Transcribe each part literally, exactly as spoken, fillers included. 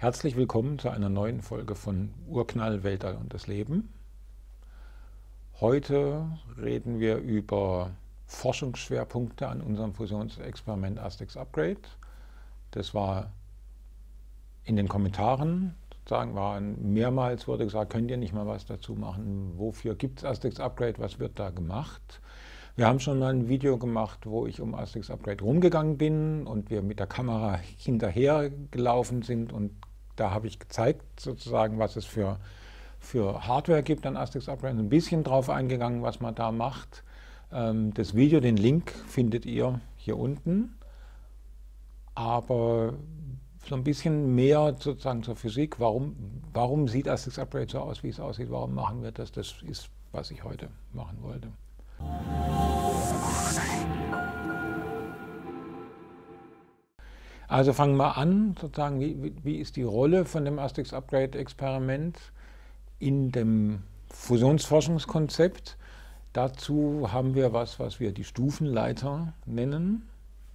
Herzlich willkommen zu einer neuen Folge von Urknall, Weltall und das Leben. Heute reden wir über Forschungsschwerpunkte an unserem Fusionsexperiment Astex Upgrade. Das war in den Kommentaren, sozusagen waren mehrmals wurde gesagt, könnt ihr nicht mal was dazu machen? Wofür gibt es Astex Upgrade? Was wird da gemacht? Wir haben schon mal ein Video gemacht, wo ich um Astex Upgrade rumgegangen bin und wir mit der Kamera hinterher gelaufen sind, und da habe ich gezeigt, sozusagen, was es für, für Hardware gibt an Astex Upgrade, ein bisschen drauf eingegangen, was man da macht. Das Video, den Link findet ihr hier unten, aber so ein bisschen mehr sozusagen zur Physik. Warum, warum sieht Astex Upgrade so aus, wie es aussieht? Warum machen wir das? Das ist, was ich heute machen wollte. Also fangen wir an, sozusagen, wie, wie ist die Rolle von dem Astex Upgrade Experiment in dem Fusionsforschungskonzept? Dazu haben wir was, was wir die Stufenleiter nennen.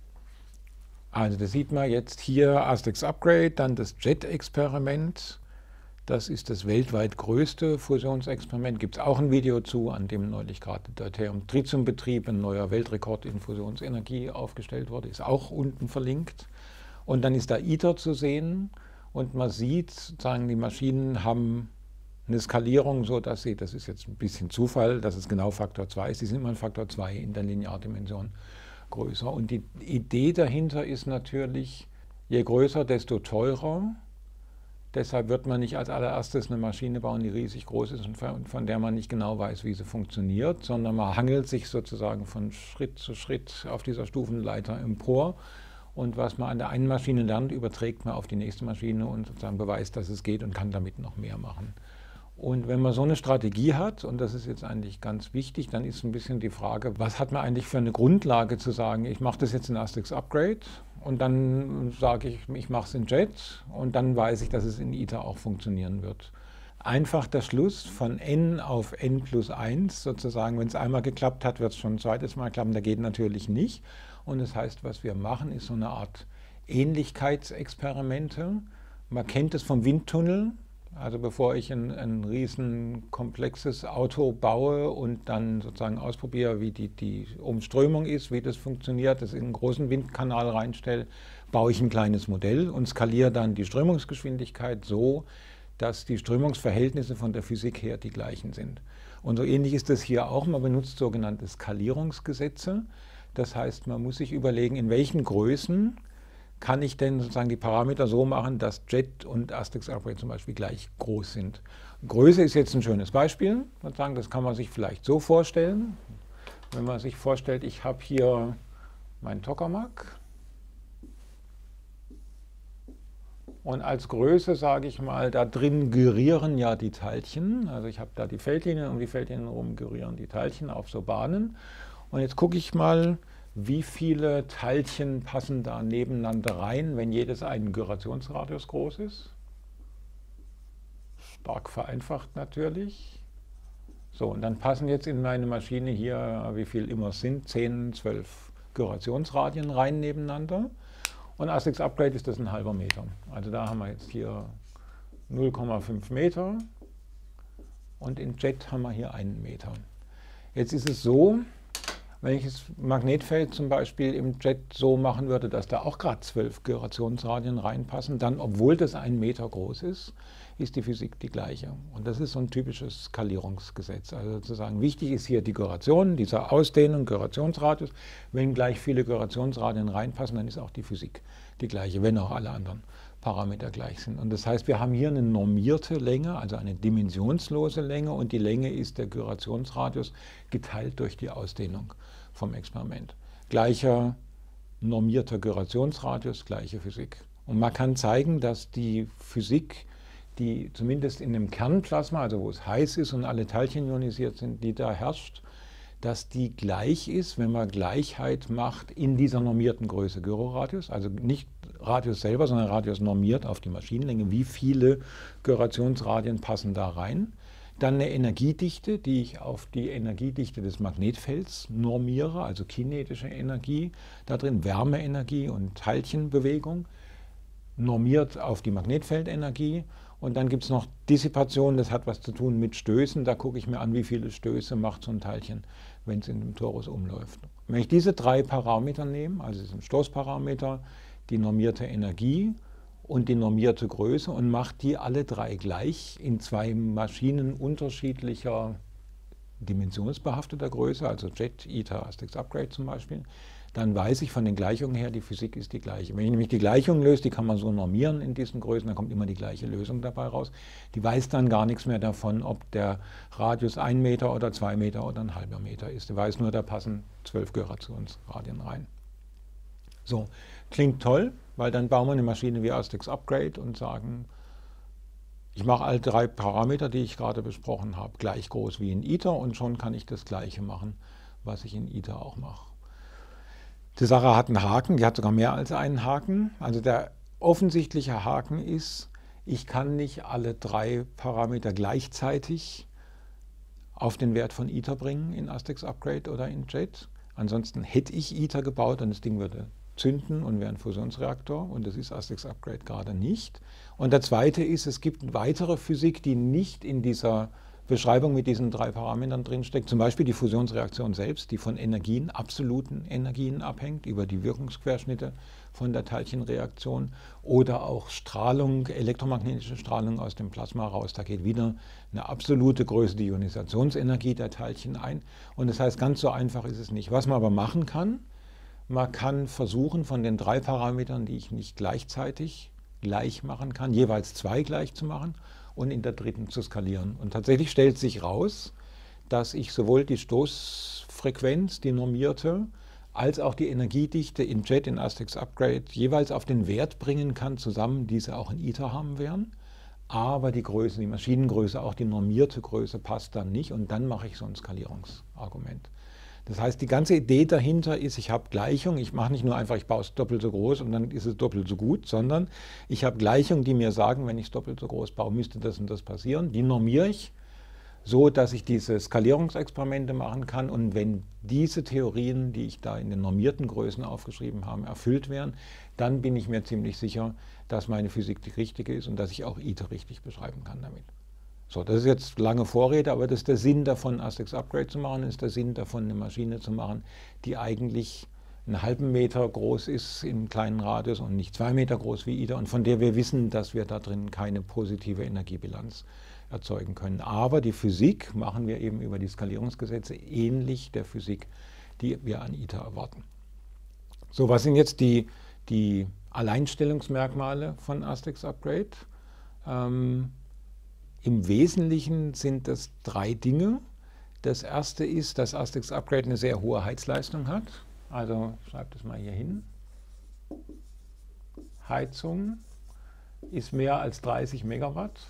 Also das sieht man jetzt hier, Astex Upgrade, dann das JET-Experiment. Das ist das weltweit größte Fusionsexperiment. Gibt es auch ein Video zu, an dem neulich gerade der Deuterium-Tritium-Betrieb, ein neuer Weltrekord in Fusionsenergie aufgestellt wurde. Ist auch unten verlinkt. Und dann ist da ITER zu sehen und man sieht, sozusagen, die Maschinen haben eine Skalierung, so dass sie, das ist jetzt ein bisschen Zufall, dass es genau Faktor zwei ist, die sind immer ein Faktor zwei in der Lineardimension größer. Und die Idee dahinter ist natürlich, je größer, desto teurer. Deshalb wird man nicht als allererstes eine Maschine bauen, die riesig groß ist und von der man nicht genau weiß, wie sie funktioniert, sondern man hangelt sich sozusagen von Schritt zu Schritt auf dieser Stufenleiter empor. Und was man an der einen Maschine lernt, überträgt man auf die nächste Maschine und sozusagen beweist, dass es geht und kann damit noch mehr machen. Und wenn man so eine Strategie hat, und das ist jetzt eigentlich ganz wichtig, dann ist ein bisschen die Frage, was hat man eigentlich für eine Grundlage zu sagen, ich mache das jetzt in Astex Upgrade und dann sage ich, ich mache es in JET und dann weiß ich, dass es in ITER auch funktionieren wird. Einfach der Schluss von n auf n plus eins, sozusagen, wenn es einmal geklappt hat, wird es schon ein zweites Mal klappen, der geht natürlich nicht. Und das heißt, was wir machen, ist so eine Art Ähnlichkeitsexperimente. Man kennt es vom Windtunnel. Also bevor ich ein, ein riesen komplexes Auto baue und dann sozusagen ausprobiere, wie die, die Umströmung ist, wie das funktioniert, das in einen großen Windkanal reinstelle, baue ich ein kleines Modell und skaliere dann die Strömungsgeschwindigkeit so, dass die Strömungsverhältnisse von der Physik her die gleichen sind. Und so ähnlich ist das hier auch. Man benutzt sogenannte Skalierungsgesetze. Das heißt, man muss sich überlegen, in welchen Größen kann ich denn sozusagen die Parameter so machen, dass JET und Astex Upgrade zum Beispiel gleich groß sind. Größe ist jetzt ein schönes Beispiel. Sozusagen, das kann man sich vielleicht so vorstellen. Wenn man sich vorstellt, ich habe hier meinen Tokamak. Und als Größe, sage ich mal, da drin gyrieren ja die Teilchen. Also ich habe da die Feldlinien, um die Feldlinien herum gyrieren die Teilchen auf so Bahnen. Und jetzt gucke ich mal, wie viele Teilchen passen da nebeneinander rein, wenn jedes einen Gyrationsradius groß ist. Stark vereinfacht natürlich. So, und dann passen jetzt in meine Maschine hier, wie viel immer es sind, zehn, zwölf Gyrationsradien rein nebeneinander. Und Astex Upgrade ist das ein halber Meter. Also da haben wir jetzt hier null Komma fünf Meter und in JET haben wir hier einen Meter. Jetzt ist es so, wenn ich das Magnetfeld zum Beispiel im JET so machen würde, dass da auch gerade zwölf Gyrationsradien reinpassen, dann, obwohl das ein Meter groß ist, ist die Physik die gleiche. Und das ist so ein typisches Skalierungsgesetz. Also sozusagen wichtig ist hier die Gyration, dieser Ausdehnung, Gyrationsradius. Wenn gleich viele Gyrationsradien reinpassen, dann ist auch die Physik die gleiche, wenn auch alle anderen Parameter gleich sind. Und das heißt, wir haben hier eine normierte Länge, also eine dimensionslose Länge, und die Länge ist der Gyrationsradius geteilt durch die Ausdehnung vom Experiment. Gleicher normierter Gyrationsradius, gleiche Physik. Und man kann zeigen, dass die Physik, die zumindest in dem Kernplasma, also wo es heiß ist und alle Teilchen ionisiert sind, die da herrscht, dass die gleich ist, wenn man Gleichheit macht in dieser normierten Größe Gyroradius, also nicht Radius selber, sondern Radius normiert auf die Maschinenlänge, wie viele Gyrationsradien passen da rein. Dann eine Energiedichte, die ich auf die Energiedichte des Magnetfelds normiere, also kinetische Energie, da drin Wärmeenergie und Teilchenbewegung. normiert auf die Magnetfeldenergie. Und dann gibt es noch Dissipation, das hat was zu tun mit Stößen. Da gucke ich mir an, wie viele Stöße macht so ein Teilchen, wenn es in dem Torus umläuft. Wenn ich diese drei Parameter nehme, also diesen Stoßparameter, die normierte Energie und die normierte Größe und mache die alle drei gleich in zwei Maschinen unterschiedlicher dimensionsbehafteter Größe, also Jet, ITER, Astex Upgrade zum Beispiel, dann weiß ich von den Gleichungen her, die Physik ist die gleiche. Wenn ich nämlich die Gleichung löse, die kann man so normieren in diesen Größen, dann kommt immer die gleiche Lösung dabei raus. Die weiß dann gar nichts mehr davon, ob der Radius ein Meter oder zwei Meter oder ein halber Meter ist. Die weiß nur, da passen zwölf Görationsradien rein. So, klingt toll, weil dann bauen wir eine Maschine wie Astex Upgrade und sagen, ich mache alle drei Parameter, die ich gerade besprochen habe, gleich groß wie in ITER und schon kann ich das Gleiche machen, was ich in ITER auch mache. Die Sache hat einen Haken, die hat sogar mehr als einen Haken. Also der offensichtliche Haken ist, ich kann nicht alle drei Parameter gleichzeitig auf den Wert von ITER bringen in Astex Upgrade oder in Jet. Ansonsten hätte ich ITER gebaut und das Ding würde zünden und wäre ein Fusionsreaktor und das ist Astex Upgrade gerade nicht. Und der zweite ist, es gibt eine weitere Physik, die nicht in dieser Beschreibung mit diesen drei Parametern drinsteckt, zum Beispiel die Fusionsreaktion selbst, die von Energien, absoluten Energien abhängt, über die Wirkungsquerschnitte von der Teilchenreaktion oder auch Strahlung, elektromagnetische Strahlung aus dem Plasma raus. Da geht wieder eine absolute Größe, die Ionisationsenergie der Teilchen ein. Und das heißt, ganz so einfach ist es nicht. Was man aber machen kann, man kann versuchen, von den drei Parametern, die ich nicht gleichzeitig gleich machen kann, jeweils zwei gleich zu machen und in der dritten zu skalieren. Und tatsächlich stellt sich raus, dass ich sowohl die Stoßfrequenz, die normierte, als auch die Energiedichte in Jet, in Astex Upgrade jeweils auf den Wert bringen kann, zusammen, die sie auch in ITER haben werden. Aber die Größe, die Maschinengröße, auch die normierte Größe passt dann nicht und dann mache ich so ein Skalierungsargument. Das heißt, die ganze Idee dahinter ist, ich habe Gleichungen, ich mache nicht nur einfach, ich baue es doppelt so groß und dann ist es doppelt so gut, sondern ich habe Gleichungen, die mir sagen, wenn ich es doppelt so groß baue, müsste das und das passieren. Die normiere ich so, dass ich diese Skalierungsexperimente machen kann und wenn diese Theorien, die ich da in den normierten Größen aufgeschrieben habe, erfüllt werden, dann bin ich mir ziemlich sicher, dass meine Physik die richtige ist und dass ich auch ITER richtig beschreiben kann damit. So, das ist jetzt lange Vorrede, aber das ist der Sinn davon, Astex Upgrade zu machen, ist der Sinn davon, eine Maschine zu machen, die eigentlich einen halben Meter groß ist im kleinen Radius und nicht zwei Meter groß wie ITER und von der wir wissen, dass wir da drin keine positive Energiebilanz erzeugen können. Aber die Physik machen wir eben über die Skalierungsgesetze ähnlich der Physik, die wir an ITER erwarten. So, was sind jetzt die, die Alleinstellungsmerkmale von Astex Upgrade? Ähm, Im Wesentlichen sind das drei Dinge. Das erste ist, dass Astex Upgrade eine sehr hohe Heizleistung hat. Also ich schreibe das mal hier hin. Heizung ist mehr als dreißig Megawatt.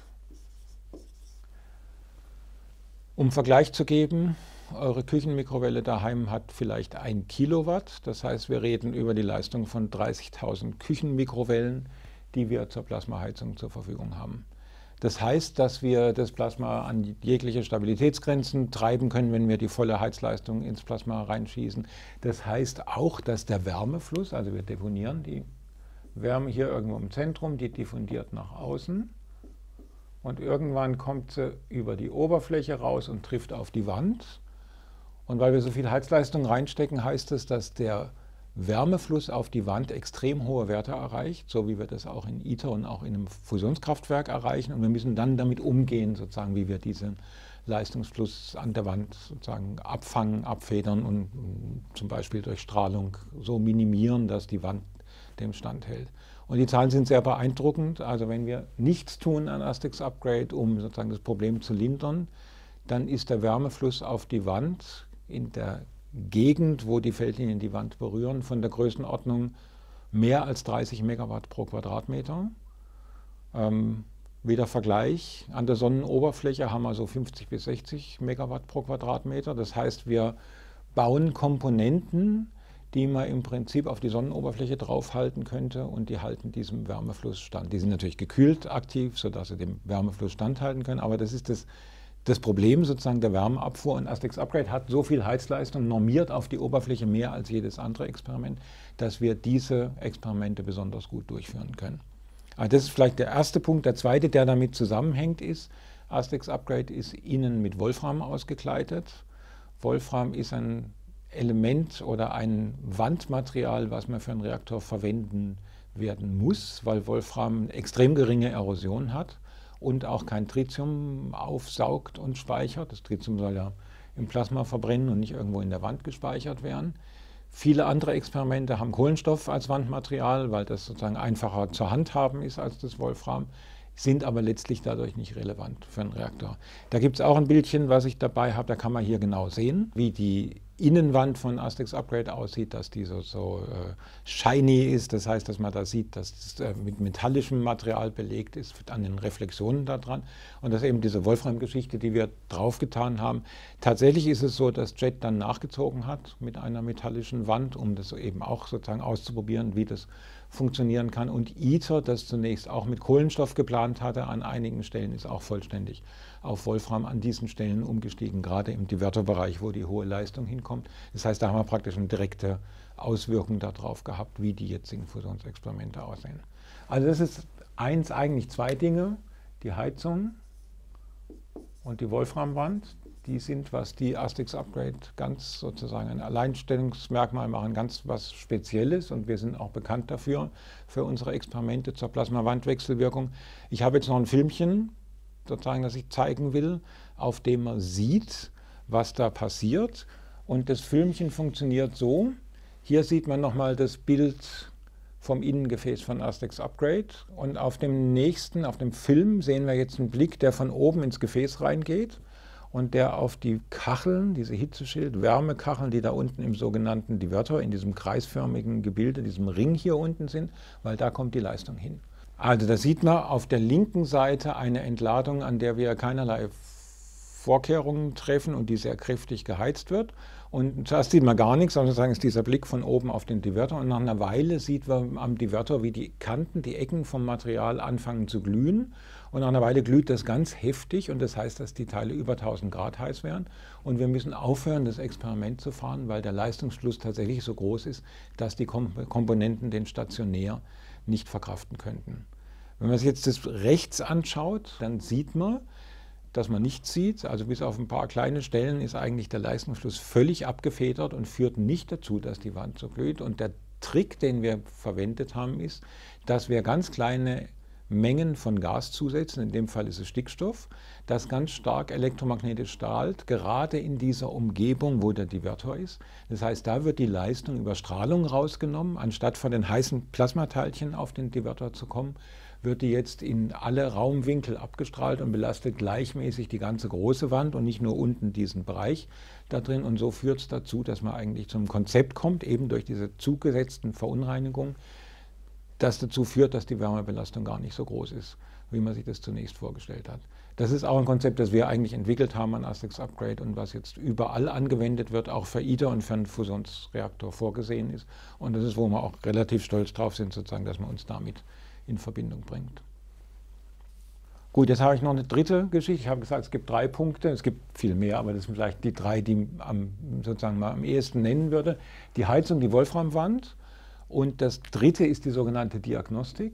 Um Vergleich zu geben, eure Küchenmikrowelle daheim hat vielleicht ein Kilowatt. Das heißt, wir reden über die Leistung von dreißigtausend Küchenmikrowellen, die wir zur Plasmaheizung zur Verfügung haben. Das heißt, dass wir das Plasma an jegliche Stabilitätsgrenzen treiben können, wenn wir die volle Heizleistung ins Plasma reinschießen. Das heißt auch, dass der Wärmefluss, also wir deponieren die Wärme hier irgendwo im Zentrum, die diffundiert nach außen und irgendwann kommt sie über die Oberfläche raus und trifft auf die Wand. Und weil wir so viel Heizleistung reinstecken, heißt es, dass der Wärmefluss auf die Wand extrem hohe Werte erreicht, so wie wir das auch in ITER und auch in einem Fusionskraftwerk erreichen. Und wir müssen dann damit umgehen, sozusagen, wie wir diesen Leistungsfluss an der Wand sozusagen abfangen, abfedern und zum Beispiel durch Strahlung so minimieren, dass die Wand dem standhält. Und die Zahlen sind sehr beeindruckend. Also wenn wir nichts tun an Astex Upgrade, um sozusagen das Problem zu lindern, dann ist der Wärmefluss auf die Wand in der Gegend, wo die Feldlinien die Wand berühren, von der Größenordnung mehr als dreißig Megawatt pro Quadratmeter. Ähm, wieder Vergleich, an der Sonnenoberfläche haben wir so fünfzig bis sechzig Megawatt pro Quadratmeter. Das heißt, wir bauen Komponenten, die man im Prinzip auf die Sonnenoberfläche draufhalten könnte und die halten diesem Wärmefluss stand. Die sind natürlich gekühlt aktiv, sodass sie dem Wärmefluss standhalten können, aber das ist das Das Problem sozusagen der Wärmeabfuhr und Astex Upgrade hat so viel Heizleistung normiert auf die Oberfläche mehr als jedes andere Experiment, dass wir diese Experimente besonders gut durchführen können. Aber das ist vielleicht der erste Punkt. Der zweite, der damit zusammenhängt, ist, Astex Upgrade ist innen mit Wolfram ausgekleidet. Wolfram ist ein Element oder ein Wandmaterial, was man für einen Reaktor verwenden werden muss, weil Wolfram extrem geringe Erosion hat und auch kein Tritium aufsaugt und speichert. Das Tritium soll ja im Plasma verbrennen und nicht irgendwo in der Wand gespeichert werden. Viele andere Experimente haben Kohlenstoff als Wandmaterial, weil das sozusagen einfacher zu handhaben ist als das Wolfram, sind aber letztlich dadurch nicht relevant für einen Reaktor. Da gibt es auch ein Bildchen, was ich dabei habe, da kann man hier genau sehen, wie die Innenwand von Astex Upgrade aussieht, dass die so, so äh, shiny ist, das heißt, dass man da sieht, dass es äh, mit metallischem Material belegt ist, an den Reflexionen da dran und dass eben diese Wolfram-Geschichte, die wir draufgetan haben, tatsächlich ist es so, dass Jet dann nachgezogen hat mit einer metallischen Wand, um das eben auch sozusagen auszuprobieren, wie das funktionieren kann. Und ITER, das zunächst auch mit Kohlenstoff geplant hatte, an einigen Stellen ist auch vollständig auf Wolfram an diesen Stellen umgestiegen, gerade im Diverterbereich, wo die hohe Leistung hinkommt. Das heißt, da haben wir praktisch eine direkte Auswirkung darauf gehabt, wie die jetzigen Fusionsexperimente aussehen. Also das ist eins, eigentlich zwei Dinge, die Heizung und die Wolframwand. Die sind, was die Astex Upgrade ganz sozusagen ein Alleinstellungsmerkmal machen, ganz was Spezielles und wir sind auch bekannt dafür, für unsere Experimente zur Plasma-Wandwechselwirkung. Ich habe jetzt noch ein Filmchen, sozusagen, das ich zeigen will, auf dem man sieht, was da passiert und das Filmchen funktioniert so. Hier sieht man nochmal das Bild vom Innengefäß von Astex Upgrade und auf dem nächsten, auf dem Film sehen wir jetzt einen Blick, der von oben ins Gefäß reingeht und der auf die Kacheln, diese Hitzeschild, Wärmekacheln, die da unten im sogenannten Divertor, in diesem kreisförmigen Gebilde, diesem Ring hier unten sind, weil da kommt die Leistung hin. Also da sieht man auf der linken Seite eine Entladung, an der wir keinerlei Vorkehrungen treffen und die sehr kräftig geheizt wird. Und zuerst sieht man gar nichts, sondern sozusagen ist dieser Blick von oben auf den Divertor. Und nach einer Weile sieht man am Divertor, wie die Kanten, die Ecken vom Material anfangen zu glühen. Und nach einer Weile glüht das ganz heftig und das heißt, dass die Teile über tausend Grad heiß werden. Und wir müssen aufhören, das Experiment zu fahren, weil der Leistungsschluss tatsächlich so groß ist, dass die Komponenten den stationär nicht verkraften könnten. Wenn man sich jetzt das rechts anschaut, dann sieht man, dass man nichts sieht. Also bis auf ein paar kleine Stellen ist eigentlich der Leistungsschluss völlig abgefedert und führt nicht dazu, dass die Wand so glüht. Und der Trick, den wir verwendet haben, ist, dass wir ganz kleine Mengen von Gas zusetzen, in dem Fall ist es Stickstoff, das ganz stark elektromagnetisch strahlt, gerade in dieser Umgebung, wo der Divertor ist. Das heißt, da wird die Leistung über Strahlung rausgenommen, anstatt von den heißen Plasmateilchen auf den Divertor zu kommen, wird die jetzt in alle Raumwinkel abgestrahlt und belastet gleichmäßig die ganze große Wand und nicht nur unten diesen Bereich da drin. Und so führt es dazu, dass man eigentlich zum Konzept kommt, eben durch diese zugesetzten Verunreinigungen, das dazu führt, dass die Wärmebelastung gar nicht so groß ist, wie man sich das zunächst vorgestellt hat. Das ist auch ein Konzept, das wir eigentlich entwickelt haben an Astex Upgrade und was jetzt überall angewendet wird, auch für ITER und für einen Fusionsreaktor vorgesehen ist. Und das ist, wo wir auch relativ stolz drauf sind, sozusagen, dass man uns damit in Verbindung bringt. Gut, jetzt habe ich noch eine dritte Geschichte. Ich habe gesagt, es gibt drei Punkte, es gibt viel mehr, aber das sind vielleicht die drei, die am, sozusagen mal am ehesten nennen würde. Die Heizung, die Wolframwand. Und das dritte ist die sogenannte Diagnostik.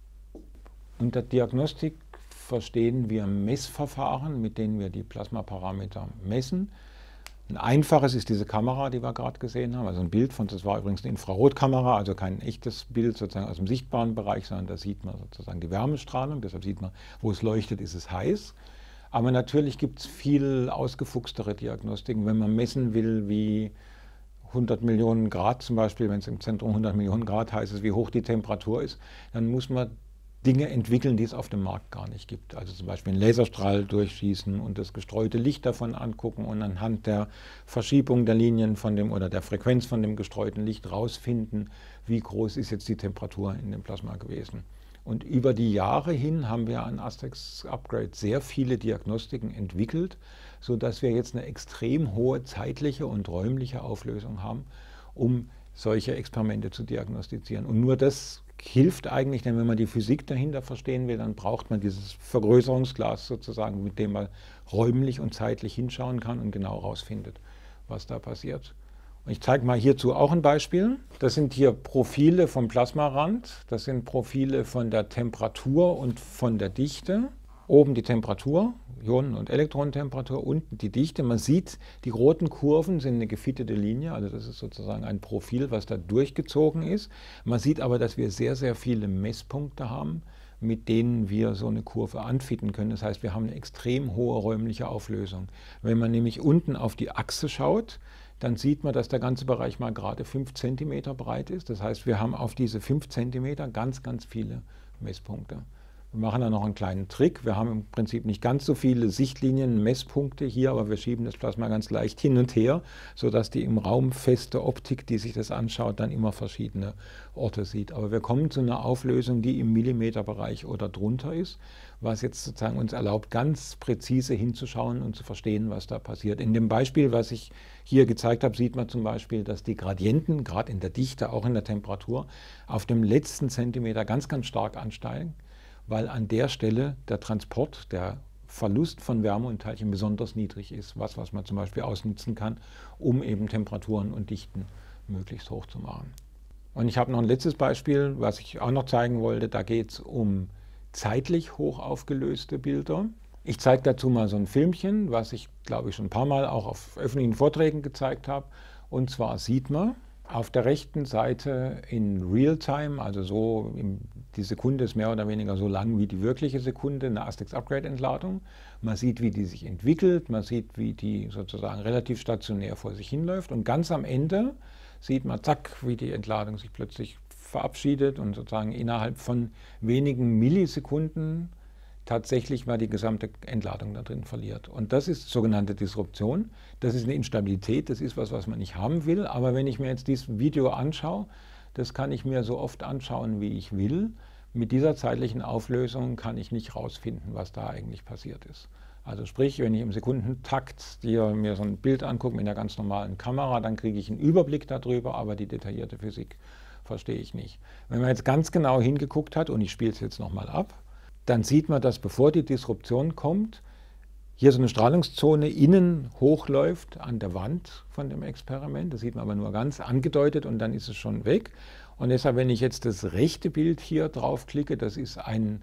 Unter Diagnostik verstehen wir Messverfahren, mit denen wir die Plasmaparameter messen. Ein einfaches ist diese Kamera, die wir gerade gesehen haben, also ein Bild von, das war übrigens eine Infrarotkamera, also kein echtes Bild sozusagen aus dem sichtbaren Bereich, sondern da sieht man sozusagen die Wärmestrahlung, deshalb sieht man, wo es leuchtet, ist es heiß. Aber natürlich gibt es viel ausgefuchstere Diagnostiken, wenn man messen will, wie hundert Millionen Grad zum Beispiel, wenn es im Zentrum hundert Millionen Grad heiß ist, wie hoch die Temperatur ist, dann muss man Dinge entwickeln, die es auf dem Markt gar nicht gibt. Also zum Beispiel einen Laserstrahl durchschießen und das gestreute Licht davon angucken und anhand der Verschiebung der Linien von dem oder der Frequenz von dem gestreuten Licht rausfinden, wie groß ist jetzt die Temperatur in dem Plasma gewesen. Und über die Jahre hin haben wir an Astex Upgrade sehr viele Diagnostiken entwickelt, sodass wir jetzt eine extrem hohe zeitliche und räumliche Auflösung haben, um solche Experimente zu diagnostizieren. Und nur das hilft eigentlich, denn wenn man die Physik dahinter verstehen will, dann braucht man dieses Vergrößerungsglas sozusagen, mit dem man räumlich und zeitlich hinschauen kann und genau herausfindet, was da passiert. Ich zeige mal hierzu auch ein Beispiel. Das sind hier Profile vom Plasmarand. Das sind Profile von der Temperatur und von der Dichte. Oben die Temperatur, Ionen- und Elektronentemperatur, unten die Dichte. Man sieht, die roten Kurven sind eine gefittete Linie, also das ist sozusagen ein Profil, was da durchgezogen ist. Man sieht aber, dass wir sehr, sehr viele Messpunkte haben, mit denen wir so eine Kurve anfitten können. Das heißt, wir haben eine extrem hohe räumliche Auflösung. Wenn man nämlich unten auf die Achse schaut, dann sieht man, dass der ganze Bereich mal gerade fünf Zentimeter breit ist. Das heißt, wir haben auf diese fünf Zentimeter ganz, ganz viele Messpunkte. Wir machen da noch einen kleinen Trick. Wir haben im Prinzip nicht ganz so viele Sichtlinien, Messpunkte hier, aber wir schieben das Plasma ganz leicht hin und her, sodass die im Raum feste Optik, die sich das anschaut, dann immer verschiedene Orte sieht. Aber wir kommen zu einer Auflösung, die im Millimeterbereich oder drunter ist, was jetzt sozusagen uns erlaubt, ganz präzise hinzuschauen und zu verstehen, was da passiert. In dem Beispiel, was ich hier gezeigt habe, sieht man zum Beispiel, dass die Gradienten, gerade in der Dichte, auch in der Temperatur, auf dem letzten Zentimeter ganz, ganz stark ansteigen, weil an der Stelle der Transport, der Verlust von Wärme und Teilchen besonders niedrig ist, was, was man zum Beispiel ausnutzen kann, um eben Temperaturen und Dichten möglichst hoch zu machen. Und ich habe noch ein letztes Beispiel, was ich auch noch zeigen wollte. Da geht es um zeitlich hoch aufgelöste Bilder. Ich zeige dazu mal so ein Filmchen, was ich, glaube ich, schon ein paar Mal auch auf öffentlichen Vorträgen gezeigt habe. Und zwar sieht man auf der rechten Seite in Realtime, also so im, die Sekunde ist mehr oder weniger so lang wie die wirkliche Sekunde, eine Astex-Upgrade-Entladung. Man sieht, wie die sich entwickelt, man sieht, wie die sozusagen relativ stationär vor sich hinläuft. Und ganz am Ende sieht man, zack, wie die Entladung sich plötzlich verabschiedet und sozusagen innerhalb von wenigen Millisekunden tatsächlich mal die gesamte Entladung da drin verliert. Und das ist sogenannte Disruption. Das ist eine Instabilität, das ist was, was man nicht haben will. Aber wenn ich mir jetzt dieses Video anschaue, das kann ich mir so oft anschauen, wie ich will. Mit dieser zeitlichen Auflösung kann ich nicht rausfinden, was da eigentlich passiert ist. Also sprich, wenn ich im Sekundentakt hier mir so ein Bild angucke mit einer ganz normalen Kamera, dann kriege ich einen Überblick darüber, aber die detaillierte Physik verstehe ich nicht. Wenn man jetzt ganz genau hingeguckt hat, und ich spiele es jetzt nochmal ab, dann sieht man, dass bevor die Disruption kommt, hier so eine Strahlungszone innen hochläuft an der Wand von dem Experiment. Das sieht man aber nur ganz angedeutet und dann ist es schon weg. Und deshalb, wenn ich jetzt das rechte Bild hier draufklicke, das ist ein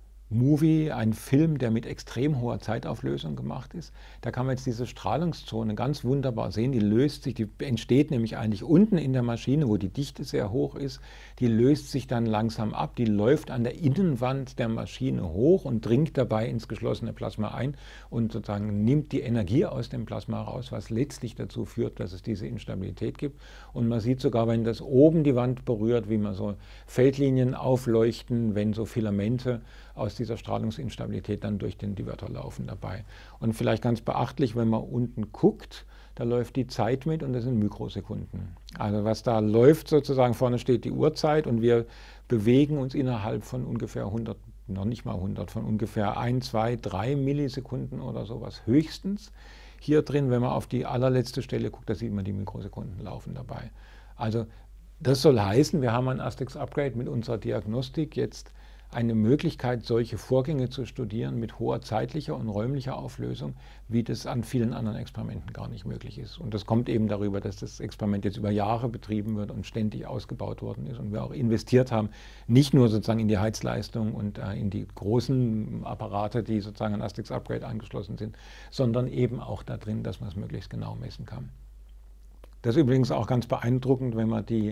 Movie, ein Film, der mit extrem hoher Zeitauflösung gemacht ist. Da kann man jetzt diese Strahlungszone ganz wunderbar sehen. Die löst sich, die entsteht nämlich eigentlich unten in der Maschine, wo die Dichte sehr hoch ist. Die löst sich dann langsam ab, die läuft an der Innenwand der Maschine hoch und dringt dabei ins geschlossene Plasma ein und sozusagen nimmt die Energie aus dem Plasma raus, was letztlich dazu führt, dass es diese Instabilität gibt. Und man sieht sogar, wenn das oben die Wand berührt, wie man so Feldlinien aufleuchten, wenn so Filamente aus dieser Strahlungsinstabilität dann durch den Diverter laufen dabei. Und vielleicht ganz beachtlich, wenn man unten guckt, da läuft die Zeit mit und das sind Mikrosekunden. Also was da läuft sozusagen, vorne steht die Uhrzeit und wir bewegen uns innerhalb von ungefähr hundert, noch nicht mal hundert, von ungefähr ein, zwei, drei Millisekunden oder sowas höchstens. Hier drin, wenn man auf die allerletzte Stelle guckt, da sieht man die Mikrosekunden laufen dabei. Also das soll heißen, wir haben ein Astex-Upgrade mit unserer Diagnostik jetzt eine Möglichkeit, solche Vorgänge zu studieren mit hoher zeitlicher und räumlicher Auflösung, wie das an vielen anderen Experimenten gar nicht möglich ist. Und das kommt eben darüber, dass das Experiment jetzt über Jahre betrieben wird und ständig ausgebaut worden ist und wir auch investiert haben, nicht nur sozusagen in die Heizleistung und äh, in die großen Apparate, die sozusagen an Astex-Upgrade angeschlossen sind, sondern eben auch da drin, dass man es möglichst genau messen kann. Das ist übrigens auch ganz beeindruckend, wenn man die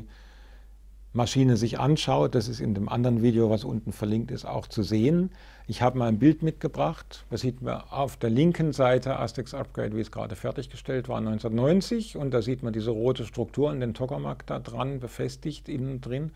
Maschine sich anschaut. Das ist in dem anderen Video, was unten verlinkt ist, auch zu sehen. Ich habe mal ein Bild mitgebracht. Das sieht man auf der linken Seite Astex-Upgrade, wie es gerade fertiggestellt war, neunzehnhundertneunzig. Und da sieht man diese rote Struktur und den Tokamak da dran befestigt, innen drin.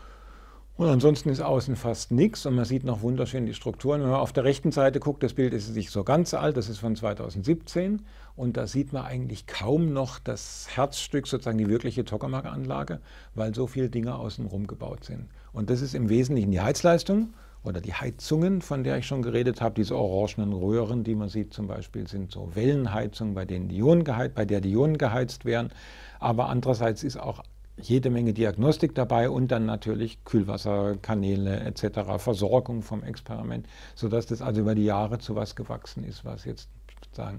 Und ansonsten ist außen fast nichts und man sieht noch wunderschön die Strukturen. Wenn man auf der rechten Seite guckt, das Bild ist nicht so ganz alt, das ist von zweitausendsiebzehn und da sieht man eigentlich kaum noch das Herzstück, sozusagen die wirkliche Tokamak-Anlage, weil so viele Dinge außenrum gebaut sind. Und das ist im Wesentlichen die Heizleistung oder die Heizungen, von der ich schon geredet habe. Diese orangenen Röhren, die man sieht zum Beispiel, sind so Wellenheizungen, bei denen die Ionen geheizt, bei der die Ionen geheizt werden. Aber andererseits ist auch jede Menge Diagnostik dabei und dann natürlich Kühlwasserkanäle et cetera, Versorgung vom Experiment, sodass das also über die Jahre zu was gewachsen ist, was jetzt sozusagen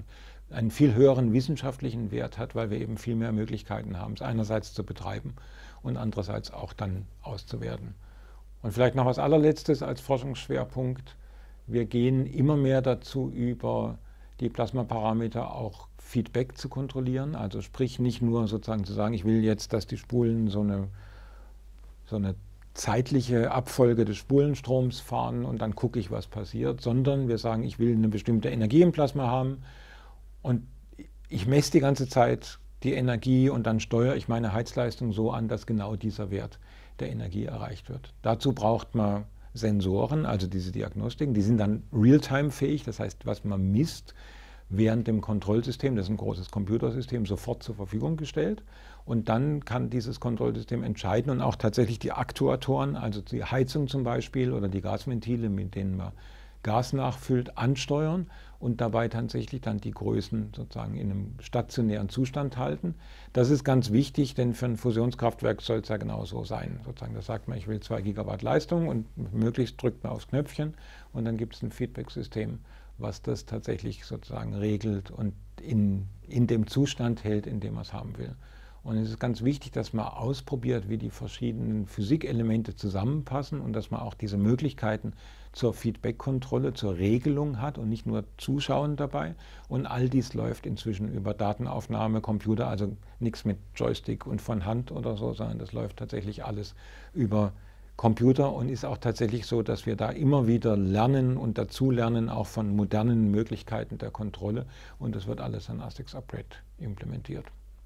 einen viel höheren wissenschaftlichen Wert hat, weil wir eben viel mehr Möglichkeiten haben, es einerseits zu betreiben und andererseits auch dann auszuwerten. Und vielleicht noch was allerletztes als Forschungsschwerpunkt. Wir gehen immer mehr dazu über, die Plasmaparameter auch Feedback zu kontrollieren. Also sprich nicht nur sozusagen zu sagen, ich will jetzt, dass die Spulen so eine, so eine zeitliche Abfolge des Spulenstroms fahren und dann gucke ich, was passiert, sondern wir sagen, ich will eine bestimmte Energie im Plasma haben und ich messe die ganze Zeit die Energie und dann steuere ich meine Heizleistung so an, dass genau dieser Wert der Energie erreicht wird. Dazu braucht man Sensoren, also diese Diagnostiken, die sind dann real-time-fähig, das heißt, was man misst, während dem Kontrollsystem, das ist ein großes Computersystem, sofort zur Verfügung gestellt. Und dann kann dieses Kontrollsystem entscheiden und auch tatsächlich die Aktuatoren, also die Heizung zum Beispiel oder die Gasventile, mit denen man Gas nachfüllt, ansteuern und dabei tatsächlich dann die Größen sozusagen in einem stationären Zustand halten. Das ist ganz wichtig, denn für ein Fusionskraftwerk soll es ja genau so sein. Sozusagen, da sagt man, ich will zwei Gigawatt Leistung und möglichst drückt man aufs Knöpfchen und dann gibt es ein Feedback-System, was das tatsächlich sozusagen regelt und in, in dem Zustand hält, in dem man es haben will. Und es ist ganz wichtig, dass man ausprobiert, wie die verschiedenen Physikelemente zusammenpassen und dass man auch diese Möglichkeiten zur Feedback-Kontrolle, zur Regelung hat und nicht nur zuschauen dabei. Und all dies läuft inzwischen über Datenaufnahme, Computer, also nichts mit Joystick und von Hand oder so, sondern das läuft tatsächlich alles über Computer und ist auch tatsächlich so, dass wir da immer wieder lernen und dazulernen, auch von modernen Möglichkeiten der Kontrolle. Und das wird alles an ASTIX Upgrade implementiert.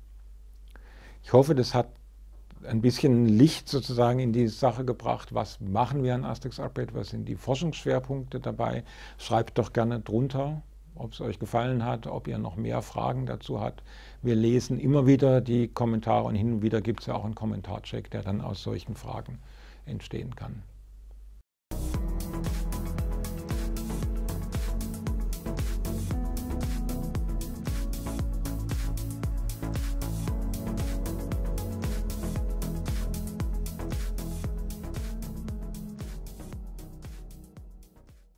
Ich hoffe, das hat ein bisschen Licht sozusagen in die Sache gebracht. Was machen wir an ASTIX Upgrade? Was sind die Forschungsschwerpunkte dabei? Schreibt doch gerne drunter, ob es euch gefallen hat, ob ihr noch mehr Fragen dazu habt. Wir lesen immer wieder die Kommentare und hin und wieder gibt es ja auch einen Kommentarcheck, der dann aus solchen Fragen entstehen kann.